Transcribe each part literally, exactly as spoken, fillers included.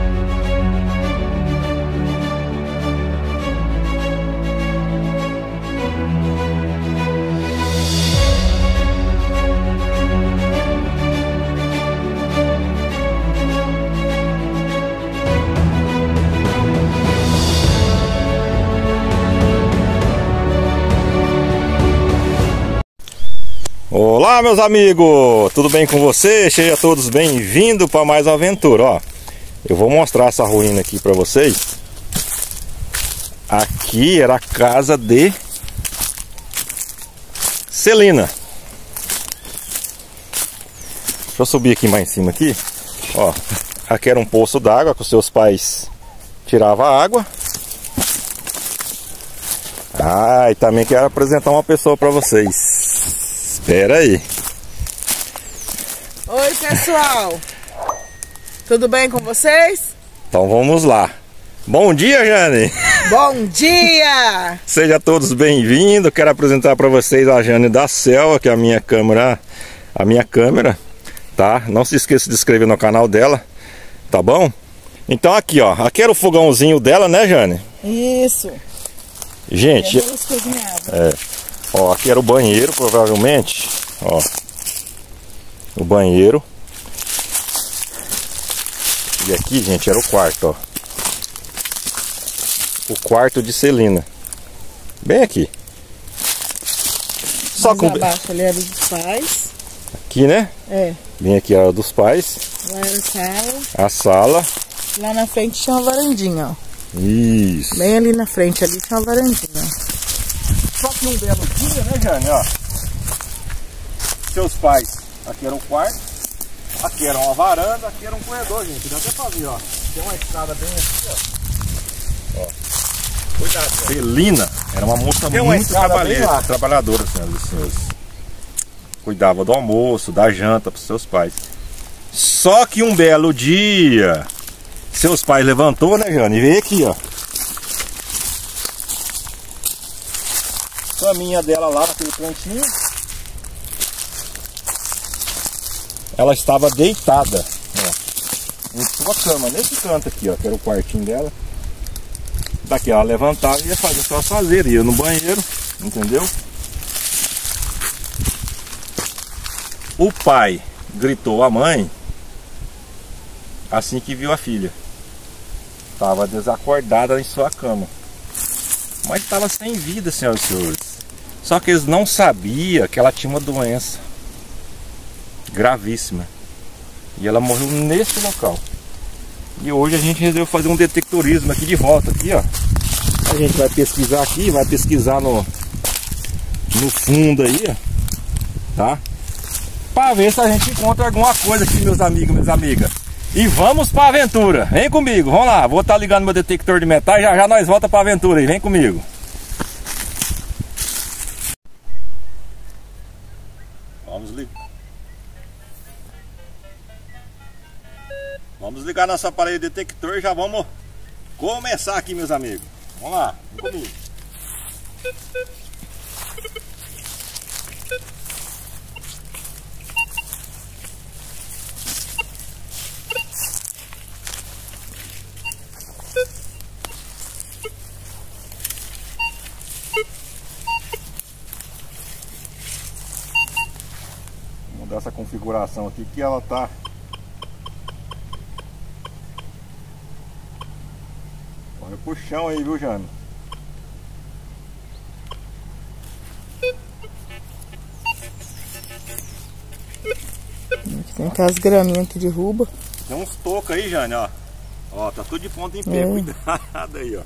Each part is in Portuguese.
Olá, meus amigos, tudo bem com vocês? Sejam todos bem-vindos para mais uma aventura. Ó, eu vou mostrar essa ruína aqui para vocês. Aqui era a casa de Celina. Deixa eu subir aqui mais em cima aqui. Ó, aqui era um poço d'água que os seus pais tiravam água. Ah, e também quero apresentar uma pessoa para vocês. Espera aí. Oi, pessoal. Tudo bem com vocês? Então vamos lá. Bom dia, Jane. Bom dia. Sejam todos bem-vindos. Quero apresentar para vocês a Jane da Selva, que é a minha câmera, a minha câmera, tá? Não se esqueça de se inscrever no canal dela, tá bom? Então aqui, ó, aqui era o fogãozinho dela, né, Jane? Isso. Gente, é, ó, aqui era o banheiro, provavelmente, ó, o banheiro. E aqui, gente, era o quarto, ó. O quarto de Celina. Bem aqui. Só com abaixo ali era dos pais. Aqui, né? É. Bem aqui era dos pais. Lá era a sala. A sala. Lá na frente tinha uma varandinha, ó. Isso. Bem ali na frente ali tinha uma varandinha. Só que um belo dia, né, Jane, ó, seus pais, aqui era um quarto, aqui era uma varanda, aqui era um corredor, gente. Dá até pra ver, ó. Tem uma escada bem aqui, ó. Ó. Cuidado, ó. Celina era uma moça uma muito trabalhadora, trabalhadora, senhoras e senhores. Cuidava do almoço, da janta para os seus pais. Só que um belo dia, seus pais levantou, né, Jane, e veio aqui, ó. Caminha dela lá naquele cantinho. Ela estava deitada, ó, em sua cama, nesse canto aqui, ó, que era o quartinho dela. Daqui ela levantava e ia fazer só fazer, ia no banheiro, entendeu? O pai gritou à mãe assim que viu a filha. Estava desacordada em sua cama, mas estava sem vida, senhoras e senhores. Só que eles não sabiam que ela tinha uma doença gravíssima. E ela morreu nesse local. E hoje a gente resolveu fazer um detectorismo aqui de volta, aqui, ó. A gente vai pesquisar aqui, vai pesquisar no, no fundo aí, ó, tá? Para ver se a gente encontra alguma coisa aqui, meus amigos, minhas amigas. E vamos para a aventura. Vem comigo, vamos lá. Vou estar ligando meu detector de metais, já já nós volta para a aventura aí. Vem comigo. Vamos ligar. Vamos ligar nosso aparelho detector e já vamos começar aqui, meus amigos. Vamos lá, vem comigo. Vou mudar essa configuração aqui que ela tá. Olha pro chão aí, viu, Jane? Tem aquelas graminhas que derruba. Tem uns tocos aí, Jane, ó. Ó, tá tudo de ponta em pé. É. Cuidado aí, ó.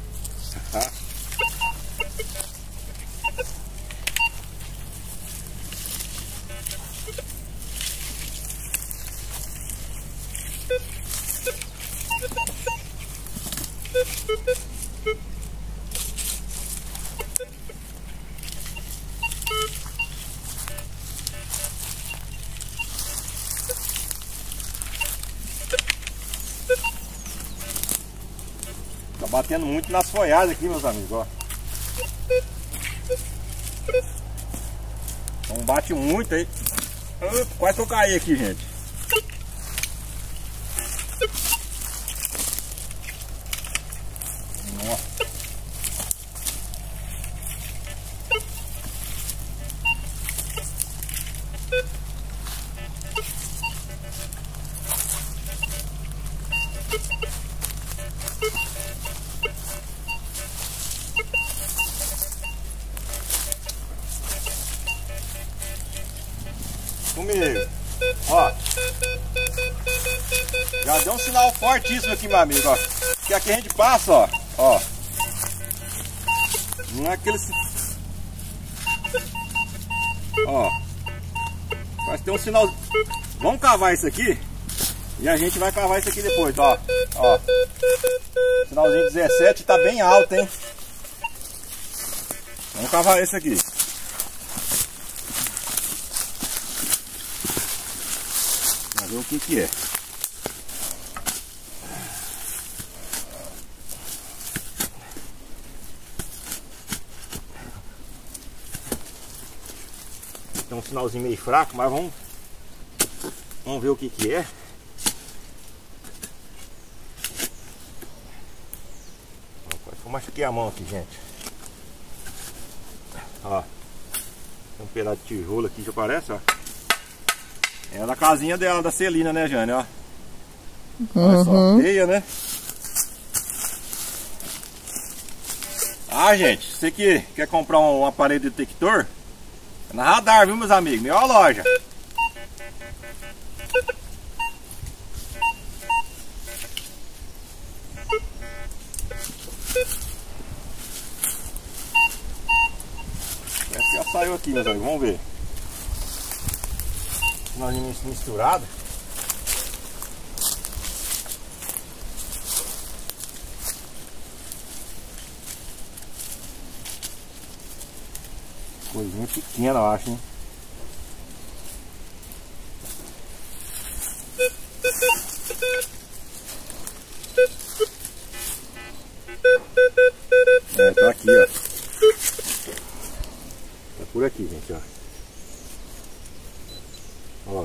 Tá batendo muito nas folhagens aqui, meus amigos, ó. Então bate muito aí. Opa, quase que eu caí aqui, gente. Já deu um sinal fortíssimo aqui, meu amigo, ó. Que aqui a gente passa, ó. Ó. Não é aquele... Ó. Mas tem um sinal... Vamos cavar isso aqui. E a gente vai cavar isso aqui depois, ó. Ó. Sinalzinho dezessete tá bem alto, hein? Vamos cavar esse aqui. Vamos ver o que que é. Tem um sinalzinho meio fraco, mas vamos Vamos ver o que que é. Vou machuquei a mão aqui, gente. Ó. Tem um pedaço de tijolo aqui que aparece, ó. É da casinha dela, da Celina, né, Jane, ó. Olha só, feia, né? Ah, gente, você que quer comprar um aparelho detector, é na Radar, viu, meus amigos? Melhor loja. Essa já saiu aqui, meus amigos, vamos ver. Nós misturado. Coisinha pequena, eu acho, hein? É, tá aqui, ó. Tá por aqui, gente, ó. Ó.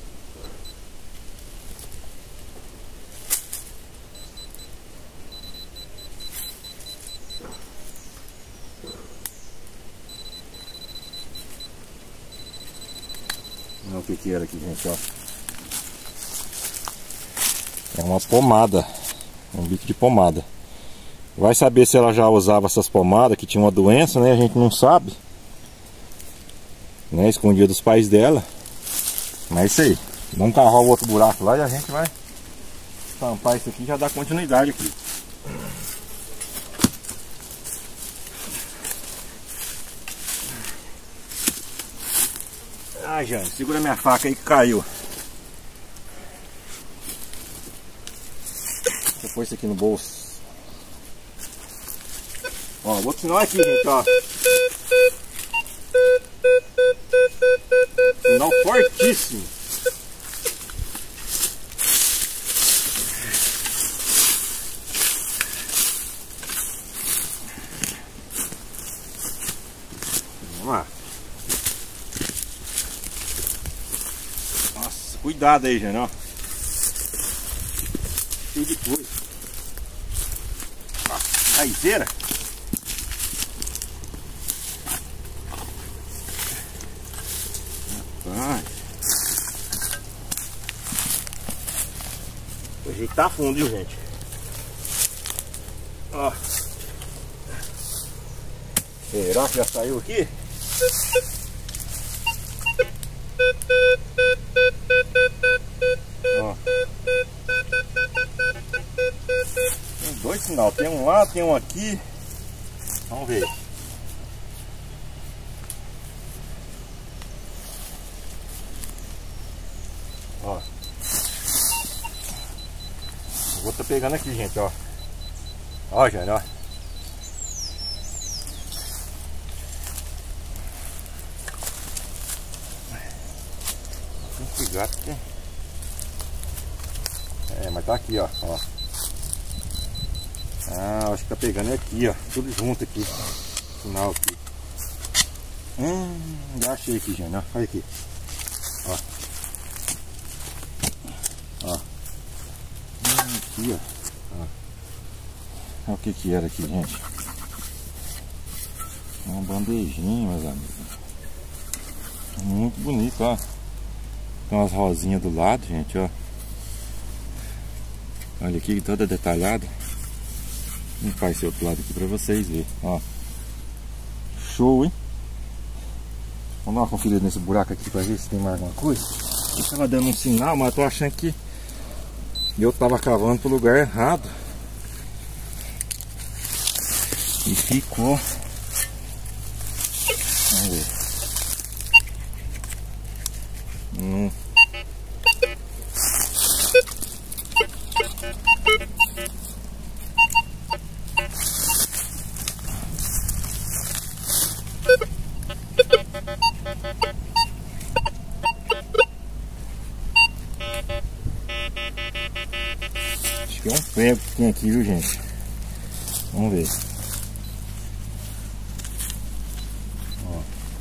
Olha o que que era aqui, gente, ó. É uma pomada. Um bico de pomada. Vai saber se ela já usava essas pomadas, que tinha uma doença, né? A gente não sabe. Né? Escondia dos pais dela. Mas é isso aí. Vamos cavar o outro buraco lá e a gente vai tampar isso aqui e já dá continuidade aqui. Ai, Jane, segura minha faca aí que caiu. Deixa eu pôr isso aqui no bolso. Ó, o outro sinal aqui, gente, ó. Sinal fortíssimo. Vamos lá. Nossa, cuidado aí, gente, ó. Cheio de coisa. Ó, raizeira. O jeito tá fundo, viu, gente? Ó. Será que já saiu aqui? Ó. Tem dois sinais, tem um lá, tem um aqui. Vamos ver. Ó. O outro tá pegando aqui, gente, ó. Ó, gente, ó. Tem que pegar aqui. É, mas tá aqui, ó. Ó. Ah, acho que tá pegando aqui, ó. Tudo junto aqui. Final aqui. Hum, já achei aqui, gente, ó. Olha aqui. Ó. Ó. Hum, aqui, ó. Ó. Olha o que que era aqui, gente. Uma bandejinha, meus amigos. Muito bonito, ó. Tem umas rosinhas do lado, gente, ó. Olha aqui, toda detalhada. Vou limpar esse outro lado aqui pra vocês verem, ó. Show, hein? Vamos dar uma conferida nesse buraco aqui pra ver se tem mais alguma coisa. Estava dando um sinal, mas eu tô achando que E eu tava cavando pro lugar errado. E ficou. Vamos ver. Hum. Acho que é um prego que tem aqui, viu, gente? Vamos ver. Ó.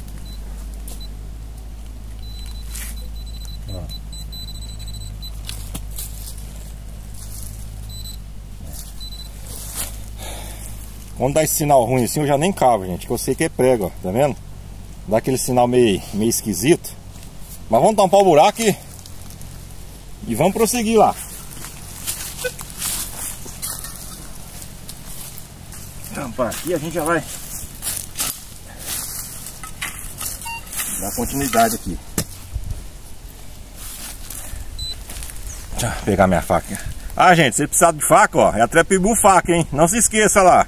Ó. Quando dá esse sinal ruim assim, eu já nem cavo, gente, que eu sei que é prego, ó, tá vendo? Dá aquele sinal meio, meio esquisito. Mas vamos tampar o buraco e, e vamos prosseguir lá. Tampar aqui, a gente já vai dar continuidade aqui. Deixa eu pegar minha faca. Ah, gente, se precisar de faca, ó, é a Trepibu faca, hein? Não se esqueça lá.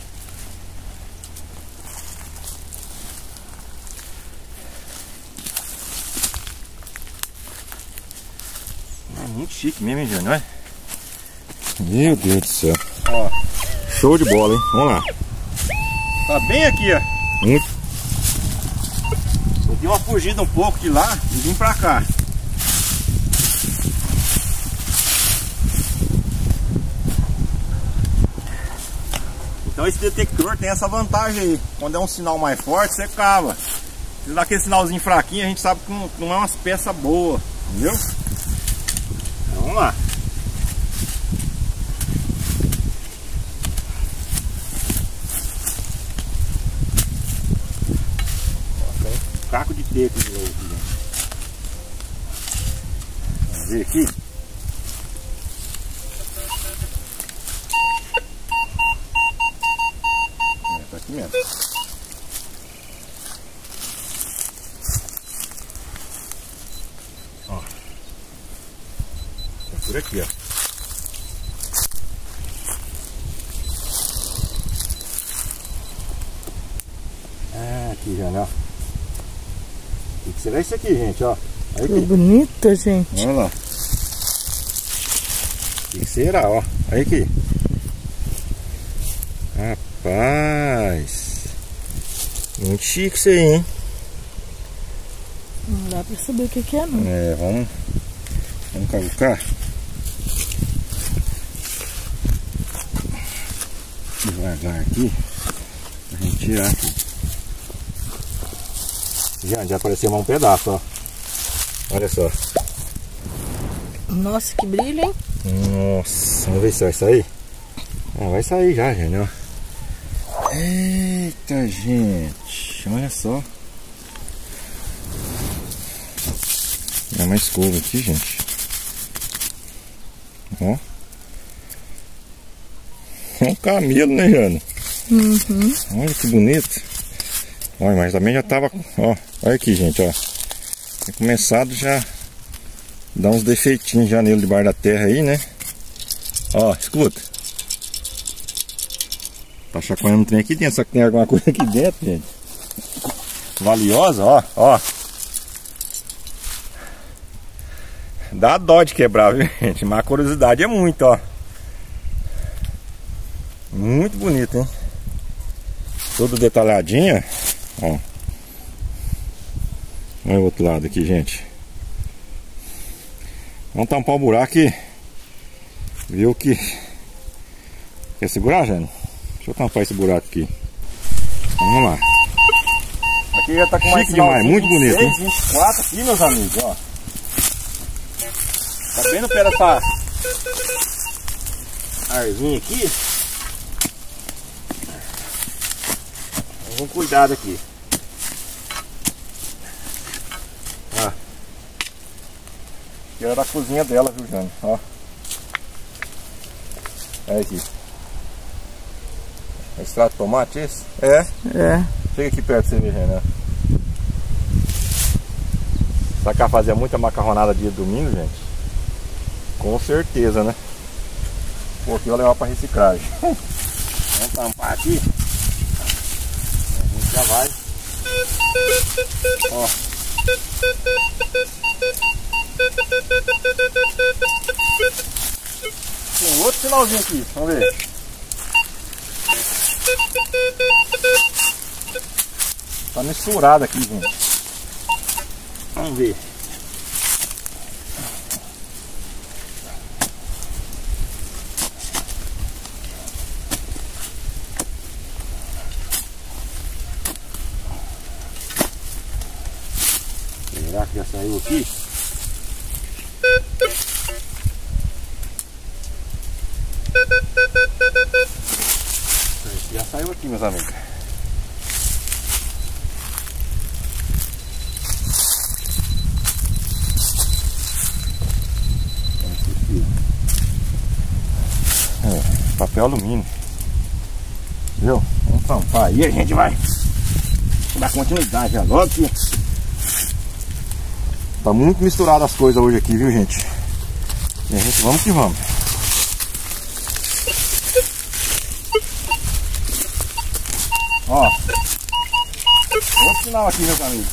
É muito chique mesmo, hein, Júnior? Meu Deus do céu. Ó, show de bola, hein? Vamos lá. Tá bem aqui, ó. Muito. Eu dei uma fugida um pouco de lá e vim pra cá. Então esse detector tem essa vantagem aí. Quando é um sinal mais forte, você cava. Se dá aquele sinalzinho fraquinho, a gente sabe que não, não é umas peças boas. Entendeu? Então, vamos lá. Caco de teco de novo, gente. Vamos ver aqui. É, tá aqui mesmo. Ó. Tá por aqui, ó. Ah, aqui já, né? O que será isso aqui, gente, ó? Olha Que aqui. bonita, gente. Vamos lá. O que será, ó? Olha aqui. Rapaz. Muito chique isso aí, hein? Não dá pra saber o que que é, não. É, vamos. Vamos cavucar. Devagar aqui. Pra gente tirar aqui. Já, já apareceu mais um pedaço, ó. Olha só. Nossa, que brilho, hein? Nossa, vamos ver se vai sair. Ah, vai sair já, gente, ó. Eita, gente. Olha só. Dá mais escova aqui, gente. Ó. É um camelo, né, Jana? Uhum. Olha que bonito. Olha, mas também já tava. Ó, olha aqui, gente, ó. Tem começado já dar uns defeitinhos já nele debaixo da terra aí, né? Ó, escuta. Tá chacoalhando um trem aqui dentro, só que tem alguma coisa aqui dentro, gente. Valiosa, ó, ó. Dá dó de quebrar, viu, gente? Mas a curiosidade é muito, ó. Muito bonito, hein? Todo detalhadinho, ó. Olha o outro lado aqui, gente. Vamos tampar o buraco e ver o que... Quer segurar, Jane? Deixa eu tampar esse buraco aqui. Vamos lá. Aqui já tá com mais demais, muito bonito, hein? vinte e quatro aqui, meus amigos, ó. Tá bem no pé dessa arzinha aqui. Vamos com cuidado aqui. Ó. Aqui era a cozinha dela, viu, Jane? Ó. É aqui. É extrato de tomate esse? É? É. Chega aqui perto pra você ver, Renan. Pra cá fazia muita macarronada dia de domingo, gente. Com certeza, né? Pô, aqui eu vou levar pra reciclagem. Vamos tampar aqui. A gente já vai. Ó. Tem outro sinalzinho aqui, vamos ver. Tá misturado aqui, gente. Vamos ver. Será que já saiu aqui? Já saiu aqui, meus amigos. É, papel alumínio. Viu? Vamos tampar aí, a gente vai dar continuidade já logo que tá muito misturado as coisas hoje aqui, viu, gente? E a gente vamos que vamos. Ó, outro sinal aqui, meus amigos.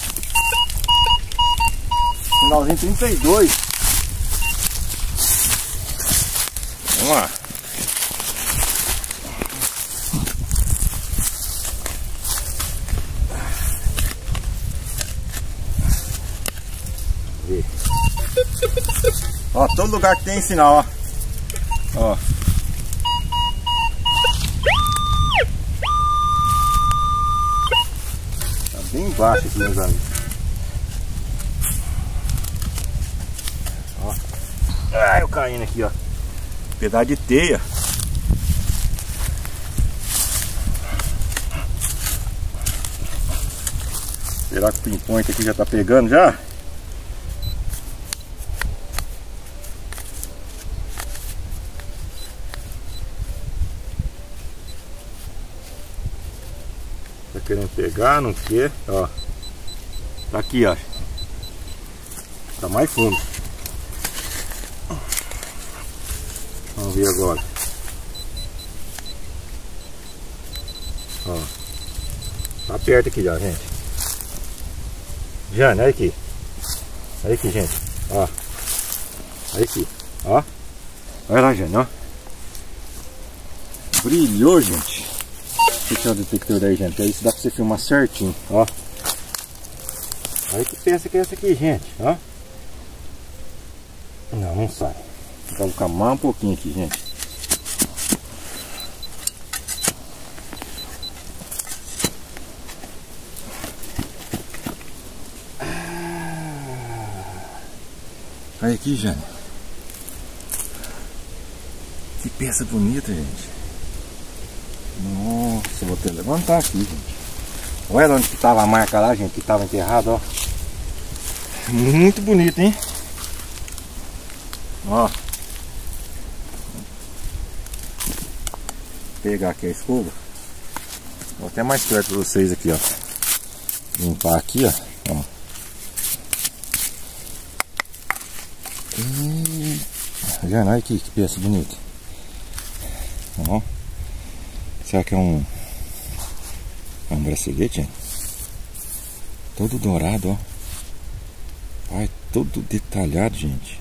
Sinalzinho trinta e dois. Vamos lá. Vê. Ó, todo lugar que tem sinal, ó. Ó. Bem embaixo aqui, meus amigos. Ó. Ai, eu caindo aqui, ó. Pedaço de teia. Será que o pinpoint aqui já tá pegando já? Tá querendo pegar, não quer, ó. Tá aqui, ó. Tá mais fundo. Vamos ver agora. Ó. Tá perto aqui já, gente. Jane, olha aqui. Olha aqui, gente. Ó. Olha aqui. Ó. Olha lá, Jane, ó. Brilhou, gente. Deixa eu ver o detector aí, gente. Aí isso dá pra você filmar certinho, ó. Olha que peça que é essa aqui, gente, ó. Não, não sai. Vou colocar mais um pouquinho aqui, gente. Olha aqui, Jane. Que peça bonita, gente. Nossa, vou até levantar aqui, gente. Olha onde que tava a marca lá, gente, que tava enterrado, ó. Muito bonito, hein? Ó. Vou pegar aqui a escova. Vou até mais perto pra vocês aqui, ó. Limpar aqui, ó. Ó. E... já olha aqui, que peça bonita. Ó. Será que é um... é um bracelete, hein? Todo dourado, ó. Ai, todo detalhado, gente.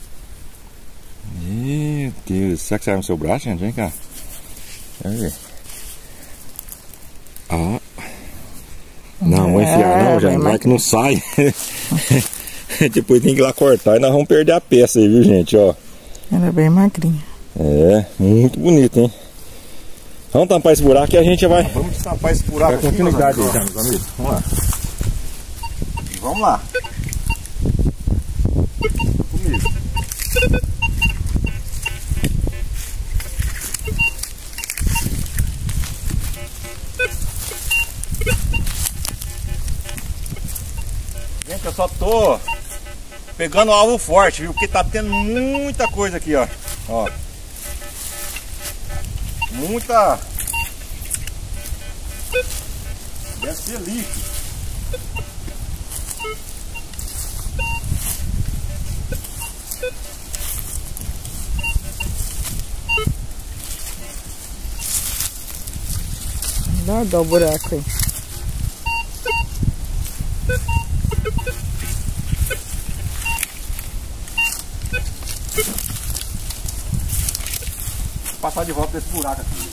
Meu Deus. Será que sai no seu braço, gente? Vem cá. Vamos ver. Ó. Não, vou enfiar não, já. Vai que não sai. Depois tem que ir lá cortar e nós vamos perder a peça aí, viu, gente? Ó. Ela é bem magrinha. É, muito bonito, hein? Vamos tampar esse buraco e a gente vai... vamos tampar esse buraco aqui, continuidade aí, meus amigos. Vamos lá. Vamos lá. Comigo. Gente, eu só tô pegando o alvo forte, viu? Porque tá tendo muita coisa aqui, ó. Ó. Muita... deve ser lixo. Dá, dá o buraco aí. Vou passar de volta desse buraco aqui.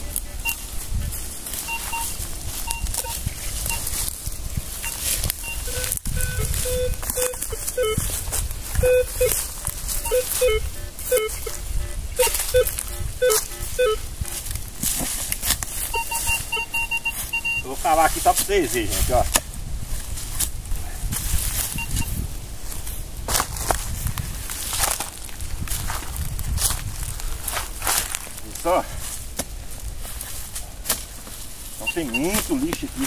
Eu vou cavar aqui só pra vocês verem, gente, ó. Só. Então tem muito lixo aqui.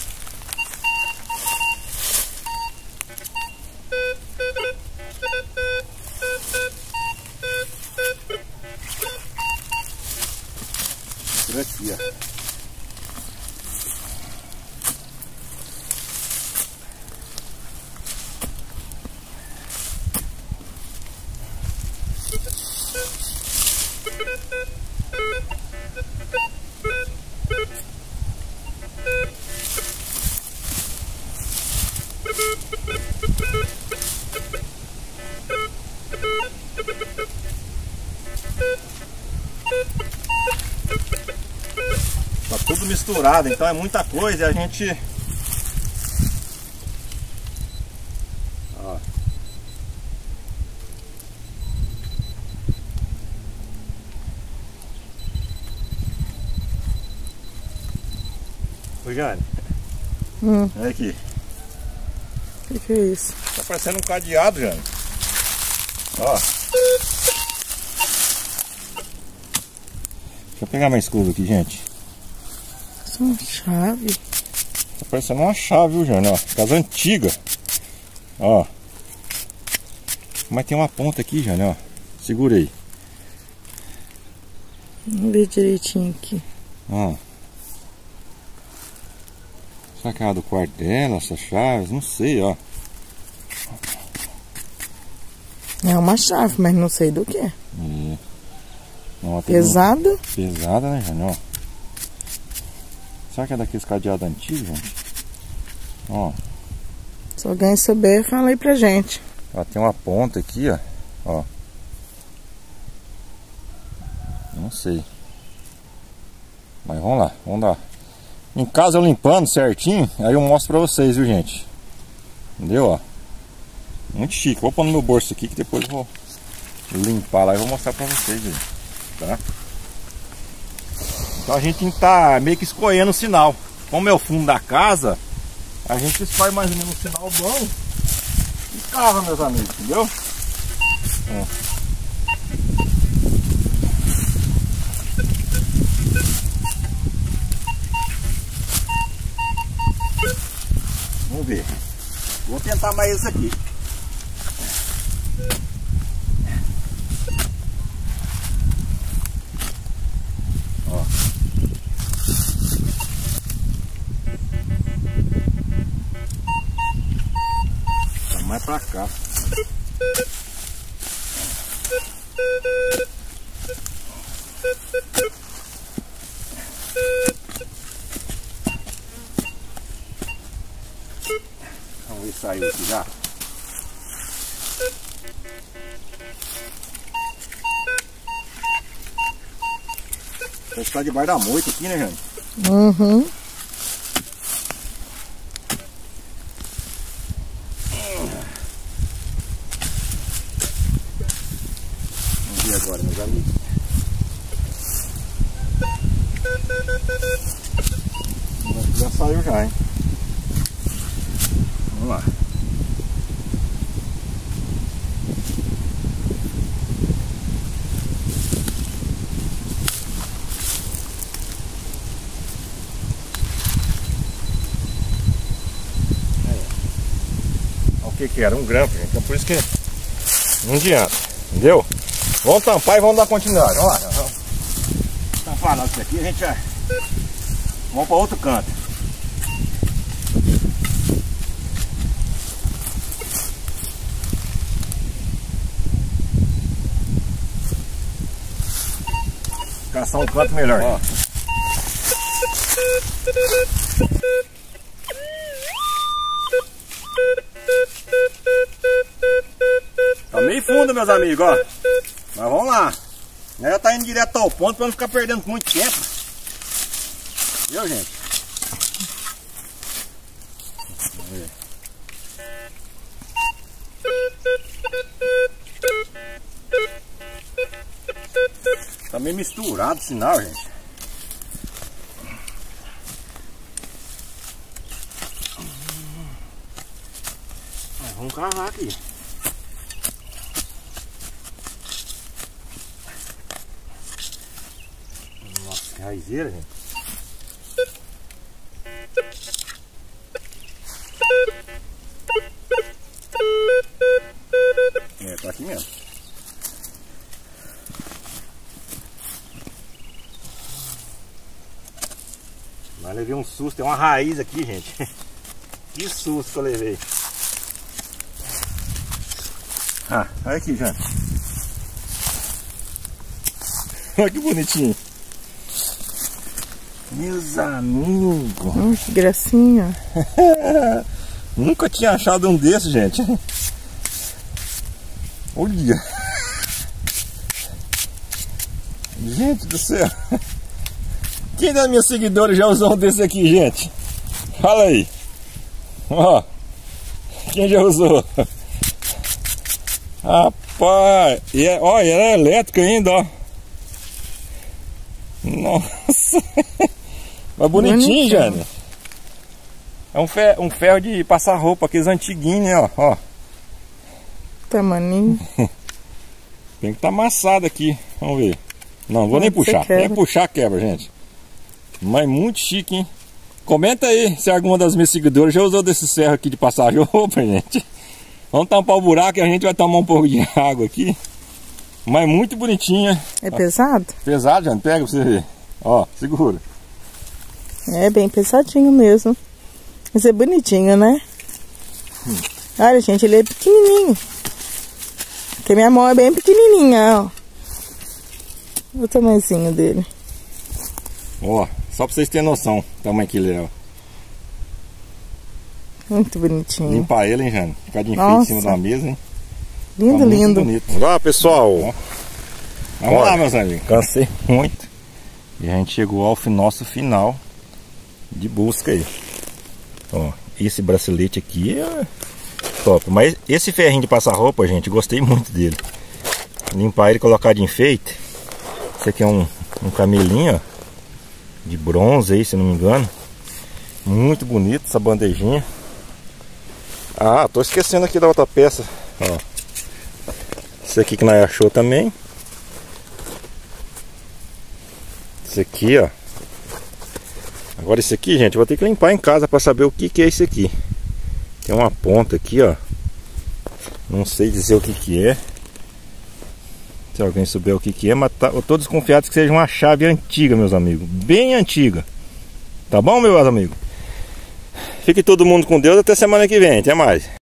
Por aqui, ó. Tá tudo misturado, então é muita coisa e a gente... Ó. Ô Jane, Hum. olha aqui. O que, que é isso? Tá parecendo um cadeado, Jane. Ó. Deixa eu pegar minha escova aqui, gente. Isso é uma chave. Tá parecendo uma chave, viu, Jane? Ó, casa antiga. Ó. Mas tem uma ponta aqui, Jane, ó. Segura aí. Vamos ver direitinho aqui. Ó. Será que é a do quarto dela, essas chaves? Não sei, ó. É uma chave, mas não sei do que. É. Ó, Pesada? Um... Pesada, né, Jane? Ó. Será que é daqueles cadeados antigos, gente? Ó. Se alguém souber, fala aí pra gente. Ó, tem uma ponta aqui, ó. Ó. Não sei. Mas vamos lá, vamos lá. Em casa eu limpando certinho, aí eu mostro pra vocês, viu, gente? Entendeu, ó? Muito chique. Vou pôr no meu bolso aqui que depois eu vou limpar lá e vou mostrar pra vocês, gente. Tá? Então a gente tem que estar meio que escolhendo o sinal. Como é o fundo da casa, a gente escolhe mais ou menos um sinal bom e cava, meus amigos, entendeu? É. Vamos ver. Vou tentar mais esse aqui. Ó. Tá mais pra cá. Vamos ver se saiu aqui já. Parece que tá debaixo da moita aqui, né, gente? Uhum. Vamos ver agora, meus amigos. Já saiu já, hein? Vamos lá. O que que era? Um grampo, gente. Então por isso que não adianta, entendeu? Vamos tampar e vamos dar continuidade. Vamos lá. Vamos tampar isso aqui, a gente já... Vamos para outro canto. Caçar um canto melhor. Ó. Tá meio fundo, meus amigos, ó. Mas vamos lá. Já tá indo direto ao ponto pra não ficar perdendo muito tempo. Viu, gente? Vamos ver. Tá meio misturado o sinal, gente. Mas vamos cavar aqui. Nossa, que raizeira, gente. É, tá aqui mesmo. Mas levei um susto, tem uma raiz aqui, gente. Que susto que eu levei. Ah, olha aqui, gente. Olha que bonitinho. Meus amigos. Hum, que gracinha. Nunca tinha achado um desses, gente. Olha. Gente do céu. Quem das minhas seguidores já usou um desse aqui, gente? Fala aí. Ó. Quem já usou? Rapaz. E é, ó, ela é elétrica ainda, ó. Nossa. Mas bonitinho, Jane. É um ferro, um ferro de passar roupa, aqueles antiguinhos, né, ó. Ó. Tamaninho. Tem que estar tá amassado aqui. Vamos ver. Não, vou nem puxar. Nem puxar quebra, gente. Mas muito chique, hein? Comenta aí se alguma das minhas seguidoras já usou desse ferro aqui de passar roupa, gente. Vamos tampar o buraco e a gente vai tomar um pouco de água aqui. Mas muito bonitinha. É pesado? Pesado, Jane. Pega pra você ver. Ó, segura. É bem pesadinho mesmo. Mas é bonitinho, né? Hum. Olha, gente, ele é pequenininho. Porque minha mão é bem pequenininha, ó. Olha o tamanhozinho dele. Ó, só pra vocês terem noção do tamanho que ele é, ó. Muito bonitinho. Limpar ele, hein, Jane? Ficar de enfeite em cima da mesa, hein? Lindo, tá lindo. Bonito. Ó, pessoal. Ó. Vamos lá, meus amigos. Cansei muito. E a gente chegou ao nosso final de busca aí. Ó, esse bracelete aqui é top. Mas esse ferrinho de passar roupa, gente, gostei muito dele. Limpar ele e colocar de enfeite. Esse aqui é um, um camelinho, ó, de bronze aí, se não me engano. Muito bonito essa bandejinha. Ah, tô esquecendo aqui da outra peça. Ó. Esse aqui que nós achou também. Esse aqui, ó. Agora esse aqui, gente, eu vou ter que limpar em casa para saber o que que é esse aqui. Tem uma ponta aqui, ó. Não sei dizer o que que é. Se alguém souber o que que é, mas tá, eu tô desconfiado que seja uma chave antiga, meus amigos. Bem antiga. Tá bom, meus amigos? Fique todo mundo com Deus, até semana que vem. Até mais.